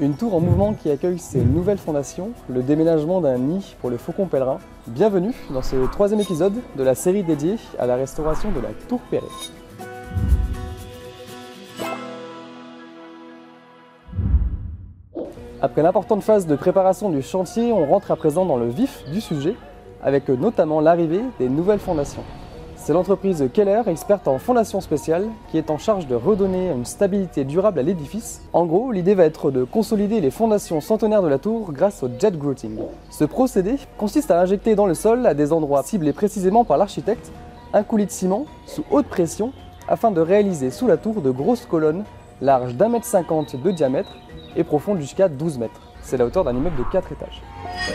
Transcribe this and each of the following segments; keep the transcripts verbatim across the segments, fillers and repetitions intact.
Une tour en mouvement qui accueille ses nouvelles fondations, le déménagement d'un nid pour le faucon pèlerin. Bienvenue dans ce troisième épisode de la série dédiée à la restauration de la tour Perret. Après l'importante phase de préparation du chantier, on rentre à présent dans le vif du sujet, avec notamment l'arrivée des nouvelles fondations. C'est l'entreprise Keller, experte en fondations spéciales, qui est en charge de redonner une stabilité durable à l'édifice. En gros, l'idée va être de consolider les fondations centenaires de la tour grâce au jet grouting. Ce procédé consiste à injecter dans le sol, à des endroits ciblés précisément par l'architecte, un coulis de ciment sous haute pression afin de réaliser sous la tour de grosses colonnes larges d'un mètre cinquante de diamètre et profondes jusqu'à douze mètres. C'est la hauteur d'un immeuble de quatre étages.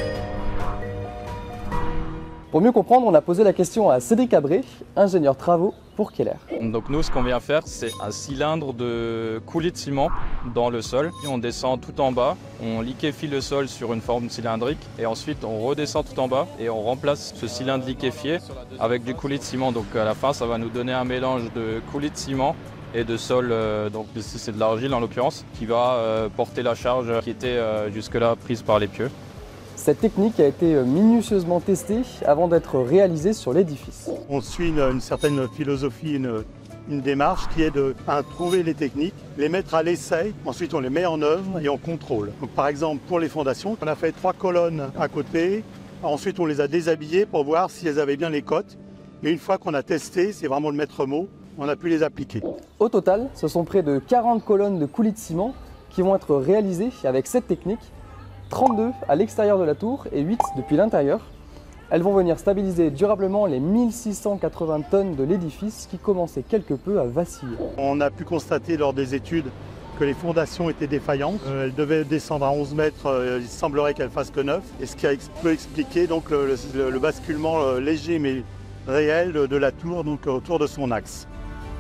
Pour mieux comprendre, on a posé la question à Cédric Abré, ingénieur travaux pour Keller. Donc nous, ce qu'on vient faire, c'est un cylindre de coulis de ciment dans le sol. Puis on descend tout en bas, on liquéfie le sol sur une forme cylindrique et ensuite on redescend tout en bas et on remplace ce cylindre liquéfié avec du coulis de ciment. Donc à la fin, ça va nous donner un mélange de coulis de ciment et de sol, euh, donc ici c'est de l'argile en l'occurrence, qui va euh, porter la charge qui était euh, jusque-là prise par les pieux. Cette technique a été minutieusement testée avant d'être réalisée sur l'édifice. On suit une, une certaine philosophie, une, une démarche qui est de un, trouver les techniques, les mettre à l'essai, ensuite on les met en œuvre et on contrôle. Donc, par exemple pour les fondations, on a fait trois colonnes à côté, ensuite on les a déshabillées pour voir si elles avaient bien les cotes. Et une fois qu'on a testé, c'est vraiment le maître mot, on a pu les appliquer. Au total, ce sont près de quarante colonnes de coulis de ciment qui vont être réalisées avec cette technique, trente-deux à l'extérieur de la tour et huit depuis l'intérieur. Elles vont venir stabiliser durablement les mille six cent quatre-vingts tonnes de l'édifice qui commençait quelque peu à vaciller. On a pu constater lors des études que les fondations étaient défaillantes. Euh, elles devaient descendre à onze mètres, euh, il semblerait qu'elles fassent que neuf. Et ce qui peut expliquer donc, le, le, le basculement euh, léger mais réel de, de la tour donc, autour de son axe.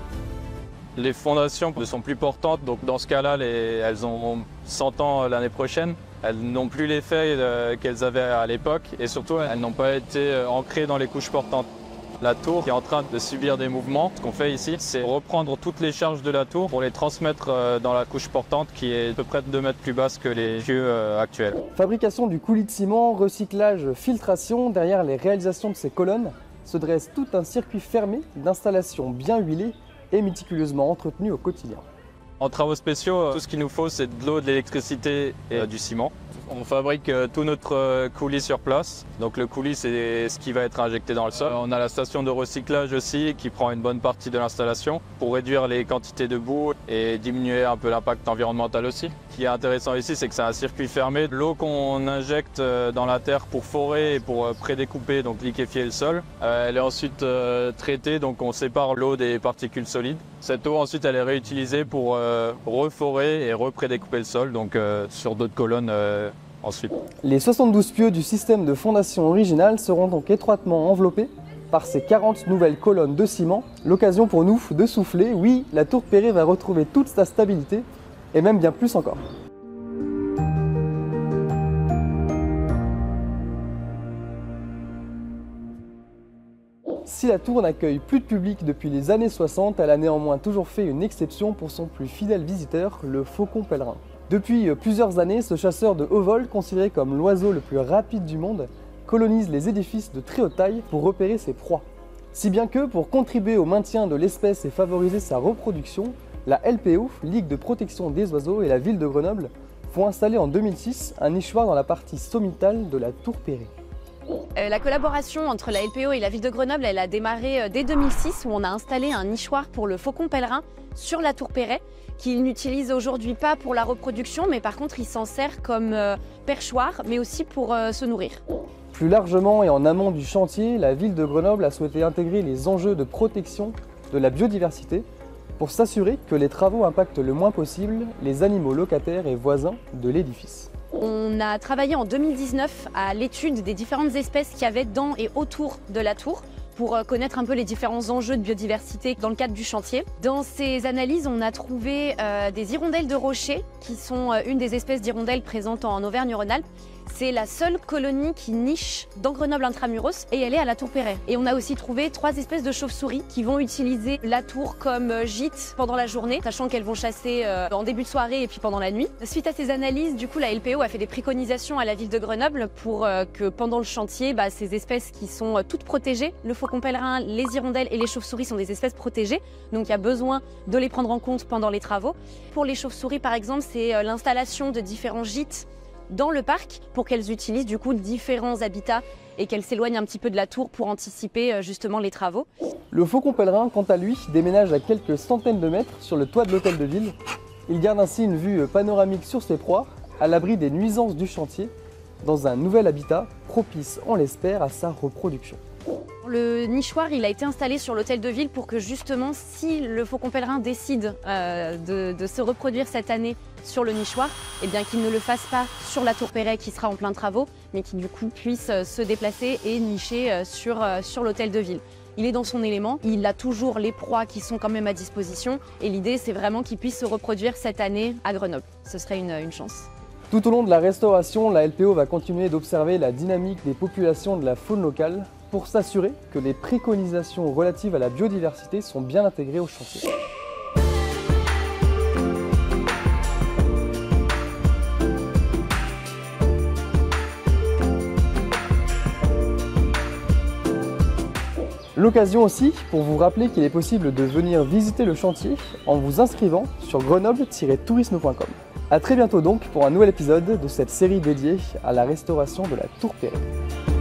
Les fondations sont plus portantes, donc dans ce cas-là, elles ont cent ans l'année prochaine. Elles n'ont plus l'effet euh, qu'elles avaient à l'époque et surtout, elles n'ont pas été euh, ancrées dans les couches portantes. La tour est en train de subir des mouvements. Ce qu'on fait ici, c'est reprendre toutes les charges de la tour pour les transmettre euh, dans la couche portante qui est à peu près deux mètres plus basse que les pieux euh, actuels. Fabrication du coulis de ciment, recyclage, filtration, derrière les réalisations de ces colonnes se dresse tout un circuit fermé d'installations bien huilées et méticuleusement entretenu au quotidien. En travaux spéciaux, tout ce qu'il nous faut, c'est de l'eau, de l'électricité et du ciment. On fabrique tout notre coulis sur place. Donc le coulis, c'est ce qui va être injecté dans le sol. On a la station de recyclage aussi qui prend une bonne partie de l'installation pour réduire les quantités de boue et diminuer un peu l'impact environnemental aussi. Ce qui est intéressant ici, c'est que c'est un circuit fermé. L'eau qu'on injecte dans la terre pour forer et pour prédécouper, donc liquéfier le sol, elle est ensuite traitée, donc on sépare l'eau des particules solides. Cette eau ensuite elle est réutilisée pour euh, reforer et reprédécouper le sol, donc euh, sur d'autres colonnes euh, ensuite. Les soixante-douze pieux du système de fondation original seront donc étroitement enveloppés par ces quarante nouvelles colonnes de ciment. L'occasion pour nous de souffler, oui, la tour Perret va retrouver toute sa stabilité et même bien plus encore. Si la tour n'accueille plus de public depuis les années soixante, elle a néanmoins toujours fait une exception pour son plus fidèle visiteur, le faucon pèlerin. Depuis plusieurs années, ce chasseur de haut vol, considéré comme l'oiseau le plus rapide du monde, colonise les édifices de très haute taille pour repérer ses proies. Si bien que, pour contribuer au maintien de l'espèce et favoriser sa reproduction, la L P O, Ligue de protection des oiseaux, et la ville de Grenoble vont installer en deux mille six un nichoir dans la partie sommitale de la tour Perret. Euh, la collaboration entre la L P O et la ville de Grenoble, elle a démarré euh, dès deux mille six où on a installé un nichoir pour le faucon pèlerin sur la tour Perret qu'il n'utilise aujourd'hui pas pour la reproduction, mais par contre il s'en sert comme euh, perchoir, mais aussi pour euh, se nourrir. Plus largement et en amont du chantier, la ville de Grenoble a souhaité intégrer les enjeux de protection de la biodiversité pour s'assurer que les travaux impactent le moins possible les animaux locataires et voisins de l'édifice. On a travaillé en deux mille dix-neuf à l'étude des différentes espèces qu'il y avait dans et autour de la tour pour connaître un peu les différents enjeux de biodiversité dans le cadre du chantier. Dans ces analyses, on a trouvé euh, des hirondelles de rocher, qui sont euh, une des espèces d'hirondelles présentes en Auvergne-Rhône-Alpes. C'est la seule colonie qui niche dans Grenoble intramuros et elle est à la Tour Perret. Et on a aussi trouvé trois espèces de chauves-souris qui vont utiliser la tour comme gîte pendant la journée, sachant qu'elles vont chasser euh, en début de soirée et puis pendant la nuit. Suite à ces analyses, du coup, la L P O a fait des préconisations à la ville de Grenoble pour euh, que pendant le chantier, bah, ces espèces qui sont euh, toutes protégées, le faucon pèlerin, les hirondelles et les chauves-souris sont des espèces protégées, donc il y a besoin de les prendre en compte pendant les travaux. Pour les chauves-souris, par exemple, c'est euh, l'installation de différents gîtes dans le parc pour qu'elles utilisent du coup différents habitats et qu'elles s'éloignent un petit peu de la tour pour anticiper justement les travaux. Le faucon pèlerin, quant à lui, déménage à quelques centaines de mètres sur le toit de l'hôtel de ville. Il garde ainsi une vue panoramique sur ses proies, à l'abri des nuisances du chantier, dans un nouvel habitat propice, on l'espère, à sa reproduction. Le nichoir, il a été installé sur l'hôtel de ville pour que justement, si le faucon pèlerin décide euh, de, de se reproduire cette année sur le nichoir, eh bien qu'il ne le fasse pas sur la Tour Perret qui sera en plein travaux, mais qu'il du coup puisse se déplacer et nicher sur, sur l'hôtel de ville. Il est dans son élément, il a toujours les proies qui sont quand même à disposition et l'idée c'est vraiment qu'il puisse se reproduire cette année à Grenoble. Ce serait une, une chance. Tout au long de la restauration, la L P O va continuer d'observer la dynamique des populations de la faune locale pour s'assurer que les préconisations relatives à la biodiversité sont bien intégrées au chantier. L'occasion aussi pour vous rappeler qu'il est possible de venir visiter le chantier en vous inscrivant sur grenoble tiret tourisme point com. A très bientôt donc pour un nouvel épisode de cette série dédiée à la restauration de la Tour Perret.